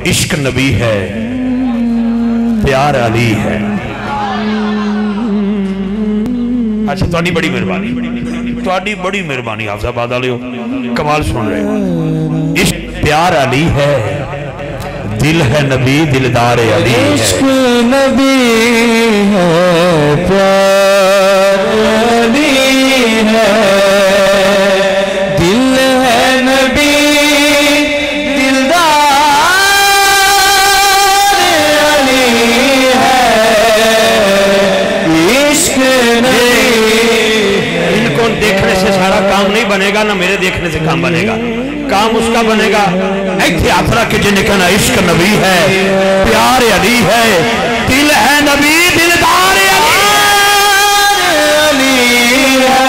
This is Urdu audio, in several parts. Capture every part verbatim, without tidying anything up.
عشق نبی ہے، پیار علی ہے۔ اچھا تھوڑی بڑی مہربانی، تھوڑی بڑی مہربانی، حافظ آباد والے ہو کمال سن رہے ہو۔ عشق پیار علی ہے، دل ہے نبی دلدار علی ہے۔ عشق نبی ہے، پیار علی ہے، دل ہے نبی دلدار علی ہے۔ عشق نبی، ان کو دیکھنے سے سارا کام نہیں بنے گا، نہ میرے دیکھنے سے کام بنے گا، کام اس کا بنے گا ایتھے آفرہ کے جنہیں کہنا عشق نبی ہے، پیار علی ہے، دل ہے نبی دلدار علی ہے۔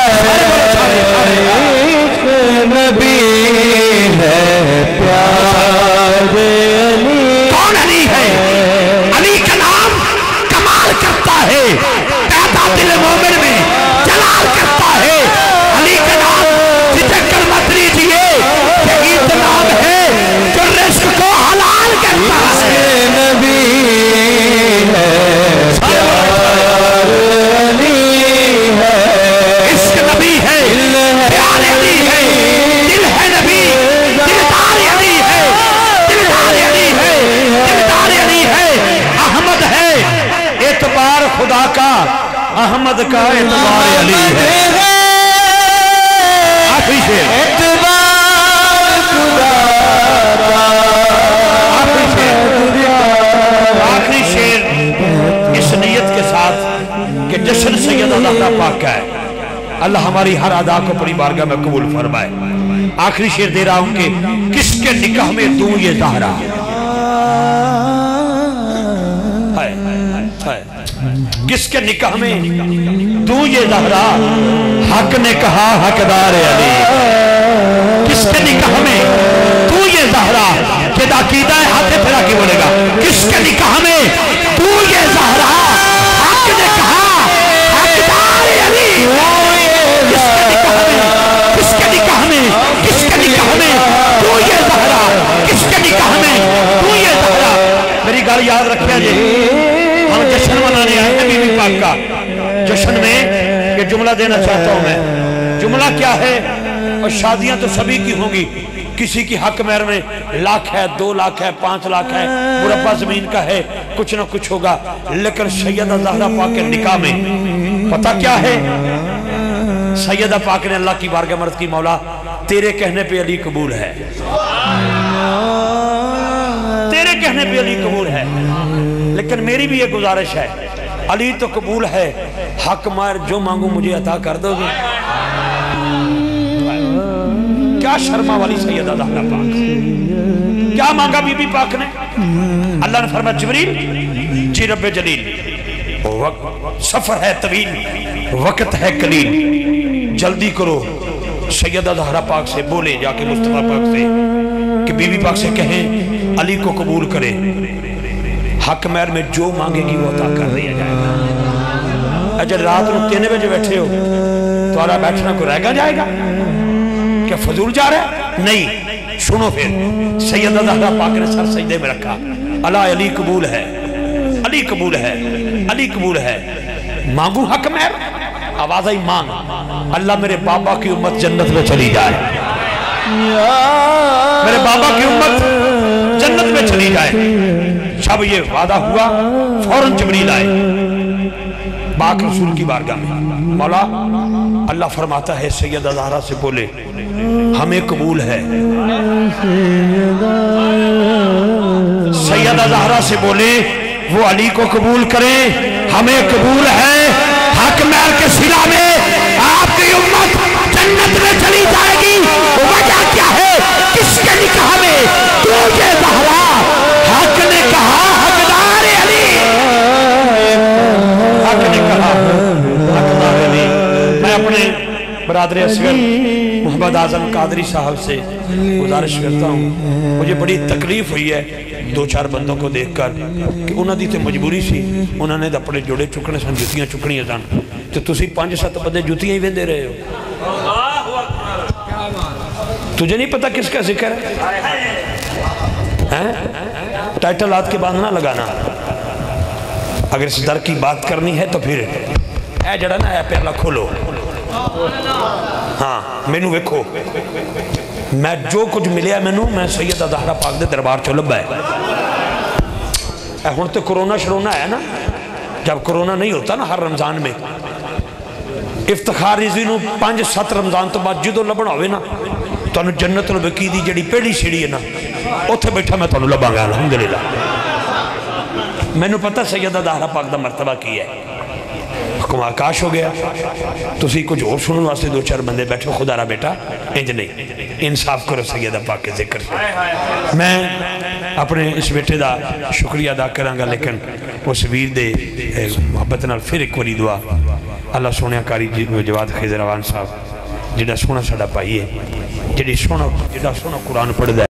عشق نبی ہے، پیار علی۔ کون علی ہے؟ علی کا نام کمال کرتا ہے، پیدا دل مومن میں جلال کرتا ہے۔ علی کا نام جسے کلمت لیجئے، شہید نام ہے جو رزق کو حلال کرتا ہے۔ عشق نبی ہے، پیار علی ہے، عشق نبی ہے، پیار علی ہے، دل ہے نبی دلدار علی ہے، دلدار علی ہے، دلدار علی ہے۔ احمد ہے اعتبار خدا کا، احمد کا اعتبار علی ہے۔ آخری شیر، اعتبار خدا کا، آخری شیر، آخری شیر اس نیت کے ساتھ کہ جشن سیدہ زہرا پاک کا ہے، اللہ ہماری ہر ادا کو اپنی بارگاہ میں قبول فرمائے۔ آخری شیر دے رہا ہوں کہ کس کے نکاح میں دوں یہ زہرا، کس کے نکاح میں دوں یہ زہرا، حق نے کہا حقدار علی۔ کس کے نکاح میں دوں یہ زہرا، کہ عقیدہ ہے ہاتھ پھیلا کے بولے گا، کس کے نکاح میں دوں یہ زہرا، حق نے کہا حقدار علی۔ کس کے نکاح میں، کس کے نکاح میں دوں یہ زہرا، کس کے نکاح میں دوں یہ زہرا۔ میری گال یاد رکھیں جی، ہم جشن منانے آئے ہیں بی بی پاک کا، جشن میں یہ جملہ دینا چاہتا ہوں میں۔ جملہ کیا ہے؟ اور شادیاں تو سبھی کی ہوں گی، کسی کی حق مہر میں لاکھ ہے، دو لاکھ ہے، پانچ لاکھ ہے، مربع زمین کا ہے، کچھ نہ کچھ ہوگا، لیکن سیدہ زہرا پاک کے نکاح میں پتہ کیا ہے؟ سیدہ پاک نے اللہ کی بارگاہ مرد کی، مولا تیرے کہنے پہ علی قبول ہے، تیرے کہنے پہ علی قبول ہے، لیکن میری بھی یہ گزارش ہے، علی تو قبول ہے، حق مہر جو مانگوں مجھے عطا کر دو گے۔ کیا شرما والی سیدہ زہرا پاک، کیا مانگا بی بی پاک نے؟ اللہ نے فرمایا جبریل جی رب جلیل، سفر ہے طویل، وقت ہے قلیل، جلدی کرو سیدہ زہرا پاک سے بولے جا کے مصطفیٰ پاک سے کہ بی بی پاک سے کہیں علی کو قبول کرے، حق مہر میں جو مانگے گی وہ عطا کر دیا جائے گا۔ اجل رات نو تین بجے بیٹھے ہو تمہارا بیٹھنا کو رہ گا جائے گا؟ کیا فضول جا رہا ہے؟ نہیں، سنو پھر سیدہ زہرا پاک نے سر سجدے میں رکھا، اللہ علی قبول ہے، علی قبول ہے، علی قبول ہے، مانگو حق مہر، آواز آئی مانگ، اللہ میرے بابا کی امت جنت میں چلی جائے، میرے بابا کی امت جنت میں چلی جائے۔ جب یہ وعدہ ہوا فوراً جبریل آئے پاک رسول کی بارگاہ میں، مولا اللہ فرماتا ہے سیدہ زہرا سے بولے ہمیں قبول ہے، سیدہ زہرا سے بولے وہ علی کو قبول کریں، ہمیں قبول ہے، حق مہر کے صلہ میں آپ کی امت جنت میں چلی جائے گی۔ وجہ کیا ہے؟ کس کے نکاح میں دوں یہ زہرا، حق نے کہا حقدار علی، حق نے کہا حقدار علی۔ میں اپنے برادر اصغر محمد اعظم قادری صاحب سے گزارش کرتا ہوں، مجھے بڑی تکلیف ہوئی ہے دو چار بندوں کو دیکھ کر کہ انہوں دی تے مجبوری سی، انہوں نے اپنے جوڑے چکنے سن، جتیاں چکنی سن، تو تسی پانچ سات بندے جتیاں ہی ویندے رہے ہو۔ تجھے نہیں پتا کس کا ذکر ہے؟ ٹائٹلات کے بعد نہ لگانا. اگر اس در کی بات کرنی ہے تو پھر اے جڑا نا اے پہلا کھولو. ہاں میں نو ویکھو میں جو کچھ ملیا میں نو میں سیدہ زہرا پاک دے دربار چو لبا ہے. اے ہن تو کرونا شرونا ہے نا, جب کرونا نہیں ہوتا نا ہر رمضان میں افتخار رضوی نو پانچ سات رمضان تو بعد جدو لبنا ہوئے نا تو انہوں جنت البقی دی جڑی پیڑی سیڑی ہے نا اتھے بیٹھا میں تو انہوں لبا گیا الحمدللہ. میں نو پتہ سیدہ زہرا پاک دا مرتبہ کی ہے. حکم آکاش ہو گیا تسی کچھ اور سنن واسطے دو چار بندے بیٹھو, خدا را بیٹا انج نہیں, انصاف کرو سیدہ پاک کے ذکر سے. میں اپنے اس بیٹے دا شکریہ ادا کرانگا, لیکن اس ویر دے محبت نال پھر ایک وری دعا اللہ سونے کاری جواد خضر روان صاحب جڑا سونا ساڑا پائی ہے, جڑی سونا جڑا سونا قرآن پڑھ دا ہے.